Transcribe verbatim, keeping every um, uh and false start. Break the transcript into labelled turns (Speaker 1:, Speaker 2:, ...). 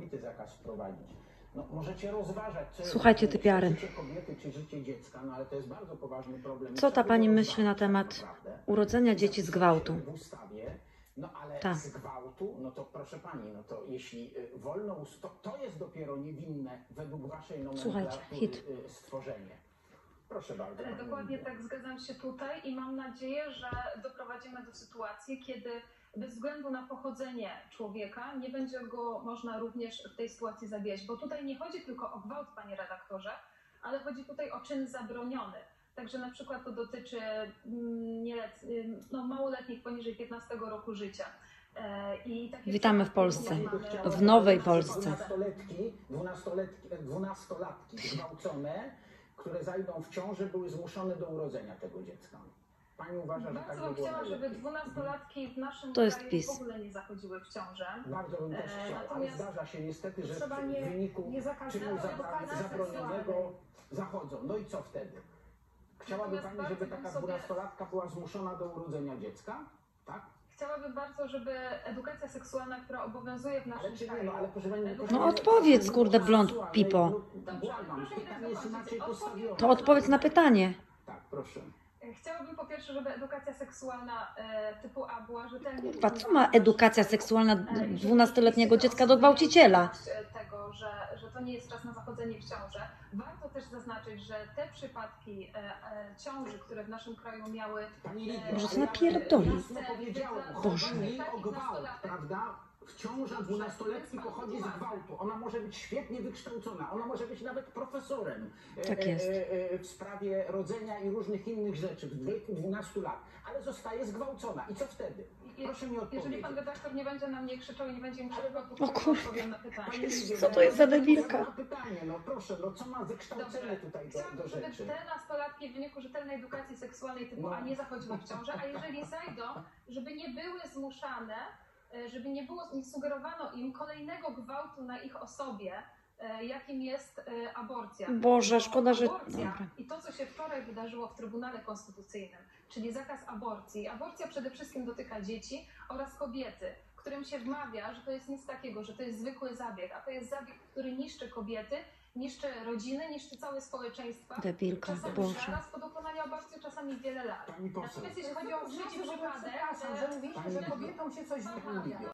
Speaker 1: całkowity zakaz wprowadzić. No, możecie rozważać, co
Speaker 2: Słuchajcie, typiary.
Speaker 1: życie kobiety czy życie dziecka, no ale to jest bardzo poważny problem.
Speaker 2: Co ta pani myśli na temat urodzenia dzieci z gwałtu?
Speaker 1: W ustawie, no ale
Speaker 2: Ta.
Speaker 1: z gwałtu, no to proszę pani, no to jeśli y, wolno, ust- to, to jest dopiero niewinne według waszej nomenklatury
Speaker 2: Słuchajcie, hit.
Speaker 1: y, stworzenie. Proszę bardzo.
Speaker 3: Dokładnie tak, zgadzam się tutaj i mam nadzieję, że doprowadzimy do sytuacji, kiedy bez względu na pochodzenie człowieka nie będzie go można również w tej sytuacji zabijać. Bo tutaj nie chodzi tylko o gwałt, panie redaktorze, ale chodzi tutaj o czyn zabroniony. Także na przykład to dotyczy nielet, no, małoletnich poniżej piętnastego roku życia. I takie
Speaker 2: Witamy w Polsce, w nowej Polsce.
Speaker 1: Dwunastoletki, dwunastoletki, dwunastolatki zgwałcone, które zajdą w ciążę, były zmuszone do urodzenia tego dziecka. Pani uważa, że tak
Speaker 3: Bardzo
Speaker 1: by
Speaker 3: bym
Speaker 1: było
Speaker 3: chciała,
Speaker 1: najlepiej?
Speaker 3: żeby dwunastolatki w naszym
Speaker 2: To jest
Speaker 3: kraju
Speaker 2: PiS.
Speaker 3: w ogóle nie zachodziły w ciążę.
Speaker 1: Bardzo bym też
Speaker 3: E,
Speaker 1: chciał, ale
Speaker 3: natomiast
Speaker 1: zdarza się niestety, że
Speaker 4: trzeba
Speaker 1: w
Speaker 4: nie-
Speaker 1: wyniku
Speaker 4: nie zakazywać
Speaker 1: czynu zabra-
Speaker 4: edukacji
Speaker 1: zabronionego
Speaker 4: seksualnej.
Speaker 1: zachodzą. No i co wtedy? Chciałaby
Speaker 3: Natomiast
Speaker 1: Pani, żeby
Speaker 3: bardzo bym
Speaker 1: taka
Speaker 3: sobie-
Speaker 1: dwunastolatka była zmuszona do urodzenia dziecka? Tak?
Speaker 3: Chciałabym bardzo, żeby edukacja seksualna, która obowiązuje w naszym
Speaker 1: Ale czy nie,
Speaker 3: kraju...
Speaker 1: no ale proszę Pani... proszę
Speaker 2: No
Speaker 1: pani,
Speaker 2: odpowiedz,
Speaker 1: proszę
Speaker 2: kurde,
Speaker 1: pani,
Speaker 2: blond
Speaker 1: seksualnej,
Speaker 2: pipo.
Speaker 1: no, błagam,
Speaker 3: proszę mi
Speaker 1: pytanie jest
Speaker 3: dokończyć.
Speaker 1: inaczej
Speaker 3: Odpowiedz-
Speaker 1: postawione.
Speaker 2: To odpowiedz na pytanie.
Speaker 1: Tak, proszę.
Speaker 3: Chciałabym po pierwsze, żeby edukacja seksualna e, typu A była rzetelnie...
Speaker 2: Kurwa, co ma edukacja seksualna dwunastoletniego dziecka do gwałciciela?
Speaker 3: Tego, że, że to nie jest czas na zachodzenie w ciążę. Warto też zaznaczyć, że te przypadki e, e, ciąży, które w naszym kraju miały...
Speaker 1: Pani Lidia,
Speaker 2: Może
Speaker 1: ale
Speaker 2: co
Speaker 1: ja
Speaker 2: napierdoli?
Speaker 1: jasno powiedziałem,
Speaker 2: Boże.
Speaker 1: chodzi mi o gwałt, prawda? Ciąża dwunastoletki pochodzi z gwałtu. Ona może być świetnie wykształcona, ona może być nawet profesorem e,
Speaker 2: Tak jest.
Speaker 1: e, e, w sprawie rodzenia i różnych innych rzeczy w wieku dwunastu lat, ale zostaje zgwałcona. I co wtedy? Proszę mi odpowiedzieć.
Speaker 3: Jeżeli pan redaktor nie będzie na mnie krzyczał i nie będzie mi przerwał, to
Speaker 2: O kurwa.
Speaker 3: odpowiem na pytanie.
Speaker 1: Pani Lidia,
Speaker 2: Co to jest za debilka?
Speaker 1: Ja mam pytanie, no proszę, no co ma wykształcenie
Speaker 3: Dobrze.
Speaker 1: tutaj do,
Speaker 3: Chciałabym,
Speaker 1: do
Speaker 3: żeby
Speaker 1: rzeczy?
Speaker 3: te nastolatki w wyniku rzetelnej edukacji seksualnej typu
Speaker 1: No.
Speaker 3: A nie zachodziły w ciążę, a jeżeli zajdą, żeby nie były zmuszane, e, żeby nie było, nie sugerowano im kolejnego gwałtu na ich osobie, e, jakim jest e, aborcja.
Speaker 2: Boże, szkoda, że...
Speaker 3: Aborcja
Speaker 2: Dobra.
Speaker 3: i to, co się wczoraj wydarzyło w Trybunale Konstytucyjnym, czyli zakaz aborcji. Aborcja przede wszystkim dotyka dzieci oraz kobiety, którym się wmawia, że to jest nic takiego, że to jest zwykły zabieg, a to jest zabieg, który niszczy kobiety, niszczy rodziny, niszczy całe społeczeństwa.
Speaker 2: Debilka,
Speaker 3: Czasami
Speaker 2: Boże.
Speaker 3: zaraz po dokonaniu aborcji, czasami wiele lat.
Speaker 1: Pani poseł.
Speaker 3: Natomiast jeśli chodzi o trzeci przypadek,
Speaker 4: Przepraszam, że mówiliśmy, że kobietom się coś
Speaker 3: Aha.
Speaker 4: wymawia.